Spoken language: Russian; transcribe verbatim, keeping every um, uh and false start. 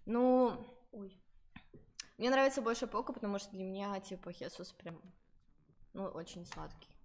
Ну, Ой. мне нравится больше Поко, потому что для меня, типа, Хесус прям, ну, очень сладкий.